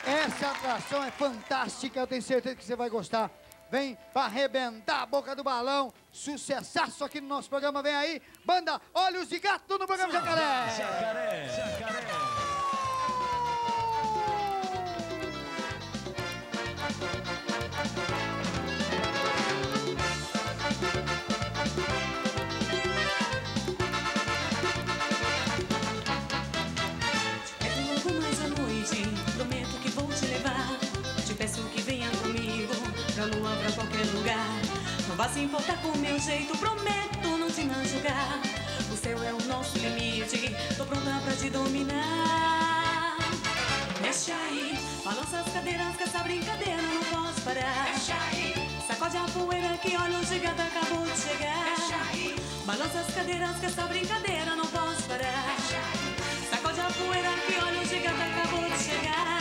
Essa atração é fantástica, eu tenho certeza que você vai gostar. Vem pra arrebentar a boca do balão. Sucessaço aqui no nosso programa. Vem aí, banda Olhos de Gato no programa Jacaré. Jacaré, Jacaré. Prometo que vou te levar. Te peço que venha comigo pra lua, pra qualquer lugar. Não vá se importar com o meu jeito, prometo não te machucar. O céu é o nosso limite, tô pronta pra te dominar. Mexe aí, balança as cadeiras que essa brincadeira não posso parar. Mexe aí, sacode a poeira que olha o gigante acabou de chegar. Mexe aí, balança as cadeiras que essa brincadeira não posso parar. Mexe aí, sacode a poeira que olha o gigante acabou de chegar.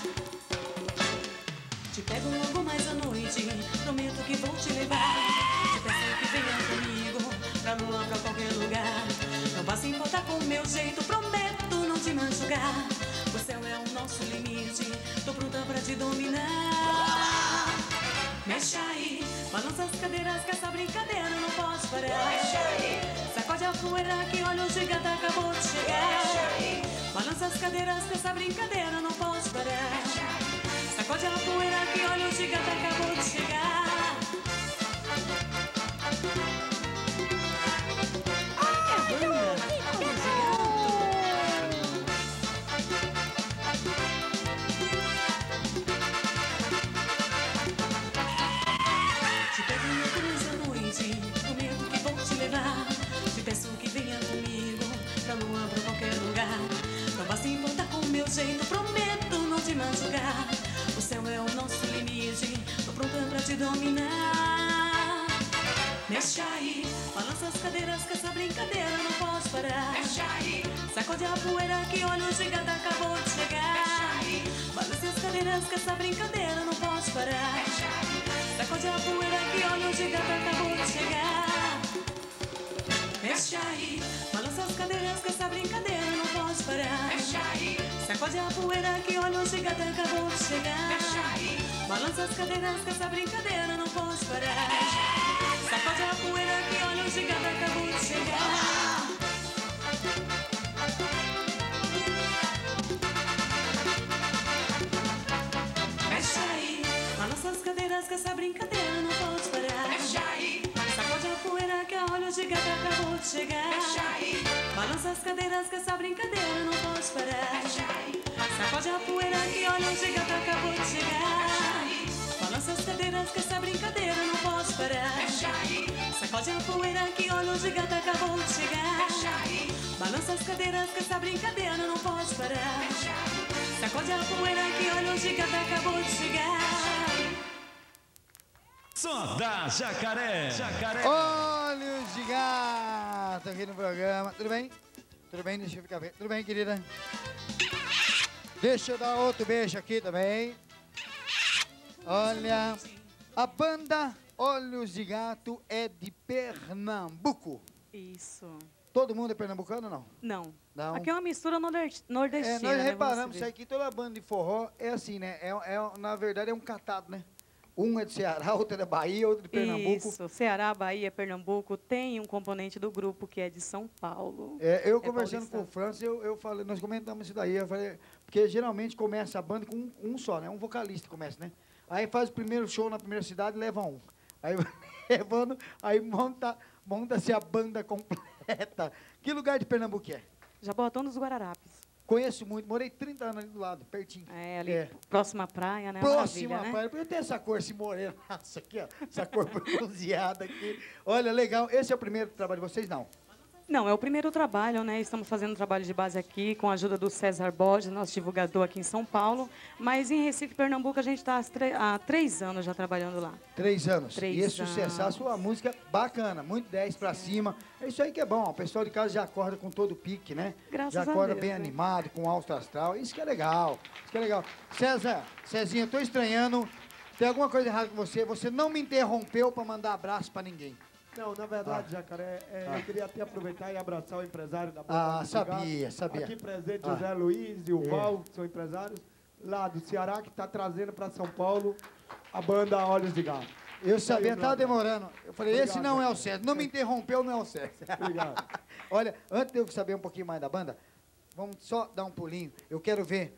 Te pego logo mais à noite, prometo que vou te levar. Te peço que venha comigo pra lua, pra qualquer lugar. Não vá se importar com o meu jeito, prometo não te machucar. O céu é o nosso limite, tô pronta pra te dominar. Mexe aí, balança as cadeiras que essa brincadeira não posso parar. Mexe aí, sacode a poeira que olha o gigante acabou de chegar. Mexe aí, balança as cadeiras que essa brincadeira não posso parar. Mexe aí, sacode a poeira que olha o gigante acabou de chegar. Te peço que venha comigo pra lua, pra qualquer lugar. Não vá se importar com o meu jeito, prometo não te machucar. O céu é o nosso limite, tô pronta pra te dominar. Mexe aí, balança as cadeiras que essa brincadeira não posso parar. Mexe aí, sacode a poeira que olha o gigante acabou de chegar. Mexe aí, balança as cadeiras que essa brincadeira não posso parar. Mexe aí, sacode a poeira que olha o gigante acabou de chegar. Mexe aí, balança as cadeiras que essa brincadeira não posso parar. Mexe aí, sacode a poeira que olha o gigante acabou de chegar. Mexe aí, balança as cadeiras que essa brincadeira não posso parar. Mexe aí, sacode a poeira que olha o gigante acabou de chegar. Mexe aí, balança as cadeiras que essa brincadeira não posso parar. Mexe aí, sacode a poeira que olha o gigante acabou de chegar. Mexe aí, balança as cadeiras que essa brincadeira não posso parar. Mexe aí, sacode a poeira que olha o gigante acabou de chegar. Mexe aí, balança as cadeiras que essa brincadeira não posso parar. Mexe aí, sacode a poeira que olha o gigante acabou de chegar. Mexe aí, balança as cadeiras que essa brincadeira não posso parar. Mexe aí, sacode a poeira que olha o gigante acabou de chegar. Só da Jacaré, Jacaré. Olhos de Gato aqui no programa. Tudo bem? Tudo bem? Deixa eu ficar bem. Tudo bem, querida? Deixa eu dar outro beijo aqui também. Olha, a banda Olhos de Gato é de Pernambuco. Isso. Todo mundo é pernambucano ou não? Não. Não. Aqui é uma mistura nordestina. Nós reparamos isso aqui, toda banda de forró é assim, né? Na verdade é um catado, né? Um é de Ceará, outro é da Bahia, outro de Pernambuco. Isso, Ceará, Bahia, Pernambuco. Tem um componente do grupo que é de São Paulo. Eu conversando com o Francis, eu falei, nós comentamos isso daí, eu falei, porque geralmente começa a banda com um só, né? Um vocalista começa, né? Aí faz o primeiro show na primeira cidade e leva um. Aí levando, aí monta-se a banda completa. Que lugar de Pernambuco é? Jabotão dos Guararapes. Conheço muito, morei 30 anos ali do lado, pertinho. É, ali, próxima à praia, né? Próxima Maravilha, praia. Eu tenho essa cor, esse moreno, nossa, aqui, ó, essa cor bronzeada aqui. Olha, legal. Esse é o primeiro trabalho de vocês, não? Não, é o primeiro trabalho, né? Estamos fazendo um trabalho de base aqui com a ajuda do César Borges, nosso divulgador aqui em São Paulo. Mas em Recife, Pernambuco, a gente está há 3 anos já trabalhando lá. 3 anos. 3 e esse sucesso, a sua música bacana, muito 10 pra cima. É isso aí que é bom, o pessoal de casa já acorda com todo o pique, né? Graças já a acorda Deus, bem né? animado, com alto astral. Isso que é legal, isso que é legal. Cezinha, eu tô estranhando. Tem alguma coisa errada com você? Você não me interrompeu pra mandar abraço pra ninguém. Não, na verdade, Jacaré, eu queria até aproveitar e abraçar o empresário da banda. Sabia. Aqui presente, José Luiz e o Val, que são empresários. lá do Ceará, que está trazendo para São Paulo a banda Olhos de Gato. Eu sabia, tava brother. demorando. Eu falei, Obrigado, esse não é o Jacaré. certo. Não me interrompeu, não é o certo. Obrigado. Olha, antes de eu saber um pouquinho mais da banda, vamos só dar um pulinho. Eu quero ver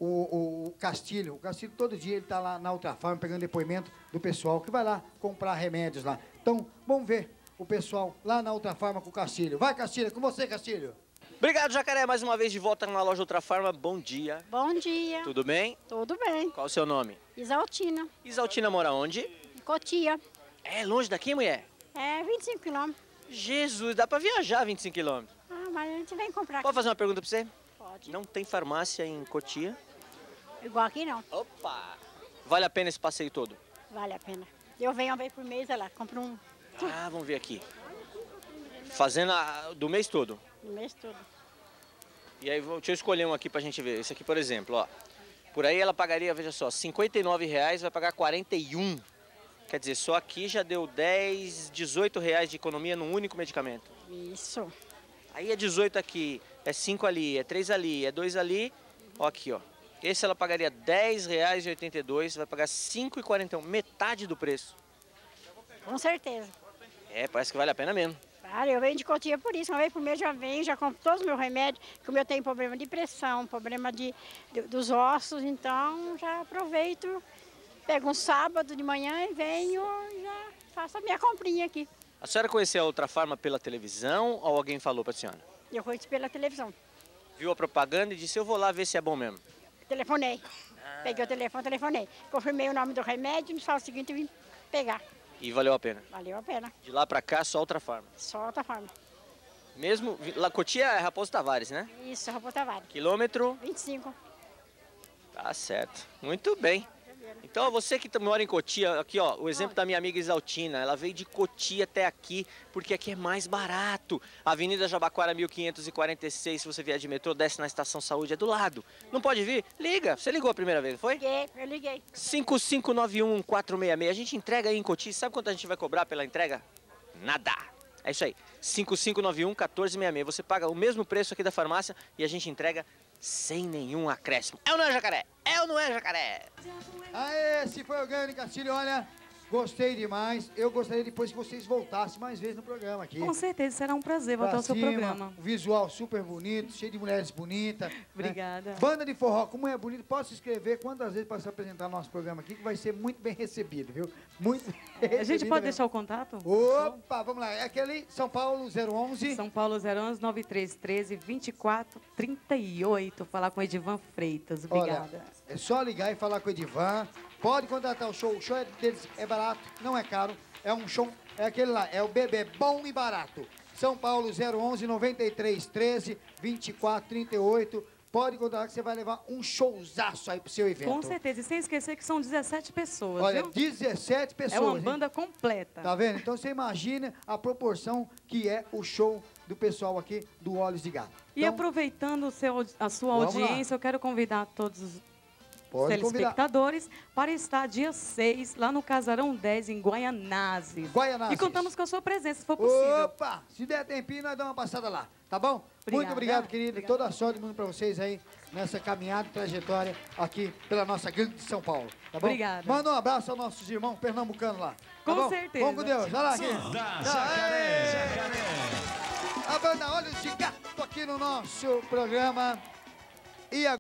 o Castilho. O Castilho, todo dia, ele tá lá na Ultrafarma, pegando depoimento do pessoal que vai lá comprar remédios lá. Então, vamos ver o pessoal lá na Ultrafarma com o Castilho. Vai, Castilho, é com você, Castilho. Obrigado, Jacaré, mais uma vez de volta na loja Ultrafarma. Bom dia. Bom dia. Tudo bem? Tudo bem. Qual o seu nome? Isaltina. Isaltina mora onde? Cotia. É longe daqui, mulher? É 25 quilômetros. Jesus, dá pra viajar 25 quilômetros. Ah, mas a gente vem comprar aqui. Pode fazer uma pergunta pra você? Pode. Não tem farmácia em Cotia? Igual aqui não. Opa! Vale a pena esse passeio todo? Vale a pena. Eu venho uma vez por mês, olha lá, compro um Ah, vamos ver aqui. Fazendo do mês todo. no mês todo. E aí, deixa eu escolher um aqui pra gente ver. Esse aqui, por exemplo, ó. Por aí ela pagaria, veja só, R$ 59,00, vai pagar 41. Quer dizer, só aqui já deu 10, 18 reais de economia num único medicamento. Isso. Aí é 18 aqui, é 5 ali, é 3 ali, é 2 ali. Ó aqui, ó. Esse ela pagaria R$ 10,82, vai pagar R$ 5,41, metade do preço. Com certeza. É, parece que vale a pena mesmo. Claro, eu venho de Cotia por isso. Uma vez por mês já venho, já compro todos os meus remédios. Como eu tenho problema de pressão, problema dos ossos, então já aproveito. Pego um sábado de manhã e venho e já faço a minha comprinha aqui. A senhora conheceu a Ultrafarma pela televisão ou alguém falou pra senhora? Eu conheço pela televisão. Viu a propaganda e disse, eu vou lá ver se é bom mesmo. Telefonei. Peguei o telefone, telefonei. Confirmei o nome do remédio, no sábado seguinte eu vim pegar. E valeu a pena. Valeu a pena. De lá pra cá, só Ultrafarma. Só outra forma. Mesmo, lá Cotia é Raposo Tavares, né? Isso, Raposo Tavares. Quilômetro, 25. tá certo. Muito bem. Então, você que mora em Cotia, aqui ó, o exemplo da minha amiga Isaltina, ela veio de Cotia até aqui, porque aqui é mais barato. Avenida Jabaquara 1546, se você vier de metrô, desce na Estação Saúde, é do lado. Não pode vir? Liga. Você ligou a primeira vez, não foi? Eu liguei. 5591-1466. A gente entrega aí em Cotia. Sabe quanto a gente vai cobrar pela entrega? Nada. É isso aí. 5591-1466. Você paga o mesmo preço aqui da farmácia e a gente entrega sem nenhum acréscimo. É ou não é, Jacaré? É ou não é, Jacaré? Aê, esse foi o Gani Castilho, olha, gostei demais. Eu gostaria depois que vocês voltassem mais vezes no programa aqui. Com certeza, será um prazer voltar Pra ao seu cima, programa. um visual super bonito, cheio de mulheres bonitas. né? Obrigada. Banda de forró, como é bonito, pode se inscrever quantas vezes para se apresentar no nosso programa aqui, que vai ser muito bem recebido, viu? Muito bem A gente recebido pode mesmo. deixar o contato? Opa, vamos lá, é aquele São Paulo 011. São Paulo 011 9313 2438. Falar com Edivan Freitas. Obrigada. Olha, é só ligar e falar com o Edivan. Pode contratar o show. O show deles é barato, não é caro. É um show, é aquele lá, é o bebê bom e barato. São Paulo 011 9313 2438. Pode contratar que você vai levar um showzaço aí pro seu evento. Com certeza. E sem esquecer que são 17 pessoas, Olha, viu? 17 pessoas. É uma hein? banda completa. Tá vendo? Então você imagina a proporção que é o show do pessoal aqui do Olhos de Gato. E Então, aproveitando a sua Vamos lá. audiência, eu quero convidar todos os pode convidar. telespectadores para estar dia 6 lá no Casarão 10 em Guaianazes. Guaianazes. E contamos com a sua presença, se for possível. Opa! Se der tempinho, nós damos uma passada lá, tá bom? Muito Obrigada. obrigado, querido. Obrigada. Toda a sorte do mundo pra vocês aí nessa caminhada e trajetória aqui pela nossa grande São Paulo, tá bom? Obrigada. Manda um abraço aos nossos irmãos pernambucanos lá. Tá Com bom? certeza. Vamos com Deus. Vai lá, Da querido. Jacaré. Jacaré. A banda Olhos de Gato aqui no nosso programa. E agora...